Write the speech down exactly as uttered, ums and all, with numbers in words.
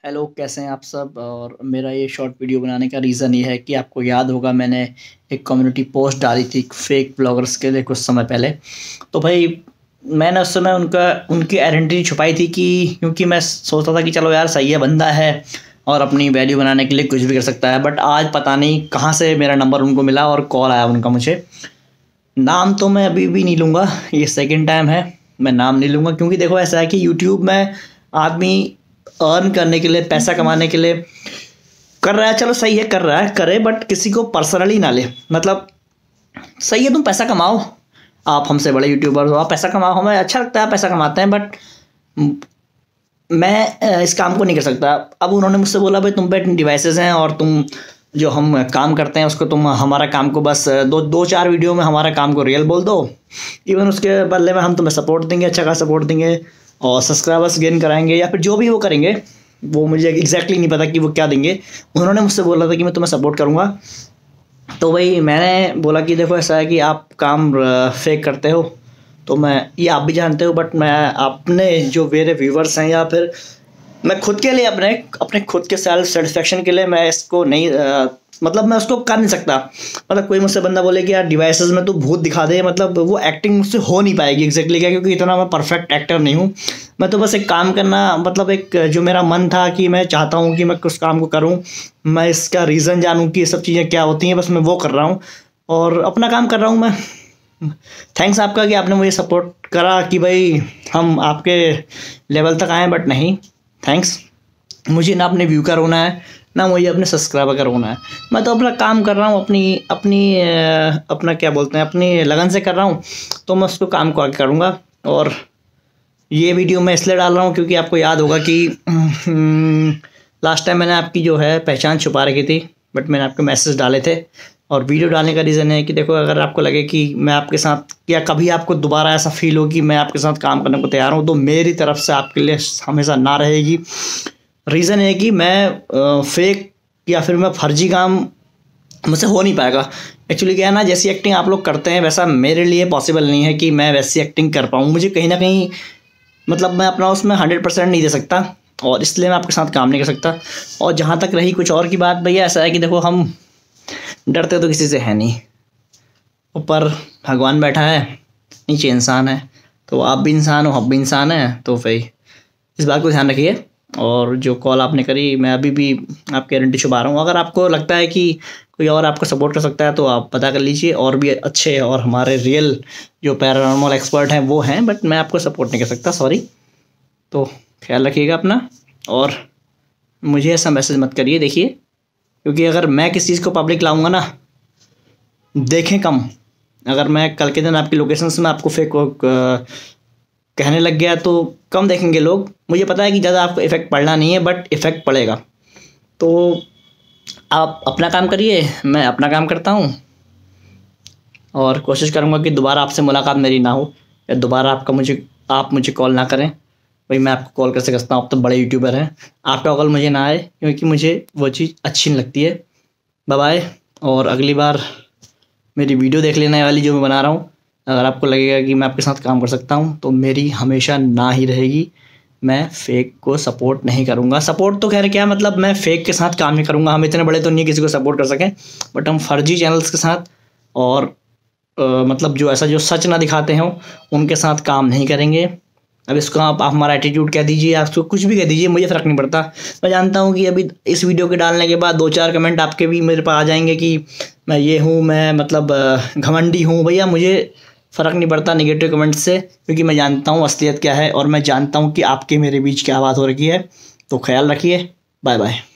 Hello, कैसे हैं आप सब। और मेरा ये शॉर्ट वीडियो बनाने का रीज़न ये है कि आपको याद होगा मैंने एक कम्युनिटी पोस्ट डाली थी फेक ब्लॉगर्स के लिए कुछ समय पहले। तो भाई मैंने उस समय उनका उनकी आइडेंटिटी छुपाई थी कि क्योंकि मैं सोचता था कि चलो यार सही है, बंदा है और अपनी वैल्यू बनाने के लिए कुछ भी कर सकता है। बट आज पता नहीं कहाँ से मेरा नंबर उनको मिला और कॉल आया उनका मुझे। नाम तो मैं अभी भी नहीं लूँगा, ये सेकंड टाइम है, मैं नाम नहीं लूँगा। क्योंकि देखो ऐसा है कि यूट्यूब में आदमी अर्न करने के लिए, पैसा कमाने के लिए कर रहा है, चलो सही है, कर रहा है करे, बट किसी को पर्सनली ना ले। मतलब सही है, तुम पैसा कमाओ, आप हमसे बड़े यूट्यूबर हो, आप पैसा कमाओ, हमें अच्छा लगता है पैसा कमाते हैं, बट मैं इस काम को नहीं कर सकता। अब उन्होंने मुझसे बोला भाई तुम पे डिवाइसेस हैं और तुम जो हम काम करते हैं उसको तुम हमारा काम को बस दो दो चार वीडियो में हमारा काम को रियल बोल दो, इवन उसके बदले में हम तुम्हें सपोर्ट देंगे, अच्छा खासा सपोर्ट देंगे और सब्सक्राइबर्स गेन कराएंगे या फिर जो भी वो करेंगे, वो मुझे एग्जैक्टली नहीं पता कि वो क्या देंगे। उन्होंने मुझसे बोला था कि मैं तुम्हें सपोर्ट करूँगा। तो भाई मैंने बोला कि देखो ऐसा है कि आप काम फेक करते हो, तो मैं ये आप भी जानते हो, बट मैं अपने जो मेरे व्यूवर्स हैं या फिर मैं खुद के लिए अपने अपने खुद के सेल्फ सेटिस्फेक्शन के लिए मैं इसको नहीं आ, मतलब मैं उसको कर नहीं सकता। मतलब कोई मुझसे बंदा बोले कि यार डिवाइसेस में तो भूत दिखा दे, मतलब वो एक्टिंग मुझसे हो नहीं पाएगी एग्जैक्टली क्या, क्योंकि इतना मैं परफेक्ट एक्टर नहीं हूँ। मैं तो बस एक काम करना, मतलब एक जो मेरा मन था कि मैं चाहता हूँ कि मैं उस काम को करूँ, मैं इसका रीज़न जानूँ कि ये सब चीज़ें क्या होती हैं, बस मैं वो कर रहा हूँ और अपना काम कर रहा हूँ मैं। थैंक्स आपका कि आपने मुझे सपोर्ट करा कि भाई हम आपके लेवल तक आए, बट नहीं थैंक्स। मुझे ना अपने व्यू का रोना है, ना मुझे अपने सब्सक्राइबर का रोना है। मैं तो अपना काम कर रहा हूँ, अपनी अपनी अपना क्या बोलते हैं, अपनी लगन से कर रहा हूँ, तो मैं उसको काम को आगे करूँगा। और ये वीडियो मैं इसलिए डाल रहा हूँ क्योंकि आपको याद होगा कि लास्ट टाइम मैंने आपकी जो है पहचान छुपा रखी थी, बट मैंने आपके मैसेज डाले थे। और वीडियो डालने का रीज़न है कि देखो अगर आपको लगे कि मैं आपके साथ, या कभी आपको दोबारा ऐसा फील हो कि मैं आपके साथ काम करने को तैयार हूँ, तो मेरी तरफ से आपके लिए हमेशा ना रहेगी। रीज़न है कि मैं फेक या फिर मैं फर्जी काम मुझसे हो नहीं पाएगा। एक्चुअली क्या है ना, जैसी एक्टिंग आप लोग करते हैं वैसा मेरे लिए पॉसिबल नहीं है कि मैं वैसी एक्टिंग कर पाऊँ। मुझे कहीं ना कहीं मतलब मैं अपना उसमें हंड्रेड परसेंट नहीं दे सकता और इसलिए मैं आपके साथ काम नहीं कर सकता। और जहाँ तक रही कुछ और की बात, भैया ऐसा है कि देखो हम डरते तो किसी से है नहीं, ऊपर भगवान बैठा है, नीचे इंसान है, तो आप भी इंसान हो, हम भी इंसान हैं, तो भाई इस बात को ध्यान रखिए। और जो कॉल आपने करी, मैं अभी भी आपकी गारंटी छुपा रहा हूँ। अगर आपको लगता है कि कोई और आपको सपोर्ट कर सकता है तो आप पता कर लीजिए, और भी अच्छे और हमारे रियल जो पैरानॉर्मल एक्सपर्ट हैं वो हैं, बट मैं आपको सपोर्ट नहीं कर सकता, सॉरी। तो ख्याल रखिएगा अपना, और मुझे ऐसा मैसेज मत करिए, देखिए, क्योंकि अगर मैं किसी चीज़ को पब्लिक लाऊंगा ना, देखें कम। अगर मैं कल के दिन आपकी लोकेशंस में आपको फेक कहने लग गया तो कम देखेंगे लोग। मुझे पता है कि ज़्यादा आपको इफ़ेक्ट पड़ना नहीं है, बट इफ़ेक्ट पड़ेगा। तो आप अपना काम करिए, मैं अपना काम करता हूँ, और कोशिश करूँगा कि दोबारा आपसे मुलाकात मेरी ना हो, या दोबारा आपका मुझे आप मुझे कॉल ना करें। भाई मैं आपको कॉल कैसे करता हूँ, आप तो बड़े यूट्यूबर हैं, आपका कॉल मुझे ना आए, क्योंकि मुझे वो चीज़ अच्छी नहीं लगती है। Bye bye. और अगली बार मेरी वीडियो देख लेने वाली जो मैं बना रहा हूँ, अगर आपको लगेगा कि मैं आपके साथ काम कर सकता हूँ तो मेरी हमेशा ना ही रहेगी। मैं फेक को सपोर्ट नहीं करूँगा। सपोर्ट तो खैर क्या, मतलब मैं फेक के साथ काम नहीं करूँगा। हम इतने बड़े तो नहीं किसी को सपोर्ट कर सकें, बट हम फर्जी चैनल्स के साथ और आ, मतलब जो ऐसा जो सच ना दिखाते हों उनके साथ काम नहीं करेंगे। अब इसको आप, आप हमारा एटीट्यूड कह दीजिए, आप उसको कुछ भी कह दीजिए, मुझे फ़र्क नहीं पड़ता। मैं जानता हूँ कि अभी इस वीडियो के डालने के बाद दो चार कमेंट आपके भी मेरे पास आ जाएंगे कि मैं ये हूँ, मैं मतलब घमंडी हूँ। भैया मुझे फ़र्क नहीं पड़ता नेगेटिव कमेंट से, क्योंकि मैं जानता हूँ असलियत क्या है और मैं जानता हूँ कि आपके मेरे बीच क्या बात हो रही है। तो ख्याल रखिए, बाय बाय।